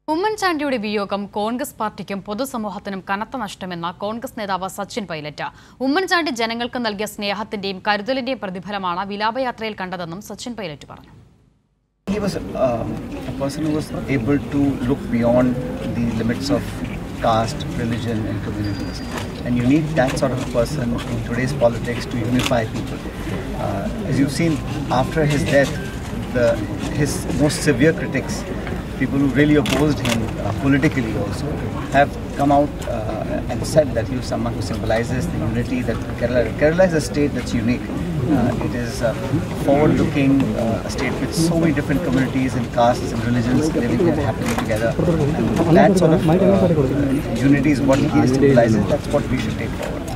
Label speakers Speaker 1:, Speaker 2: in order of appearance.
Speaker 1: Oommen chandyude viyogam Congress partykum Podu Samohathanum Kanatha Nashthamenna Congress Nedava Sachin Pilota. Oommen chandy Janangalkku നൽകിയ സ്നേഹത്തിന്റെയും കരുതലിന്റെയും പ്രതിഫലമാണ് വിലാപയാത്രയിൽ കണ്ടതെന്നും Sachin Pilot പറഞ്ഞു.
Speaker 2: He was a person who was able to look beyond the limits of caste, religion and communities. And you need that sort of a person in today's politics to unify people. As you've seen, after his death, his most severe critics, people who really opposed him politically also, have come out and said that he was someone who symbolizes the unity that Kerala is a state that's unique. It is a forward-looking state with so many different communities and castes and religions living and happening together. And that sort of unity is what he symbolizes. That's what we should take forward.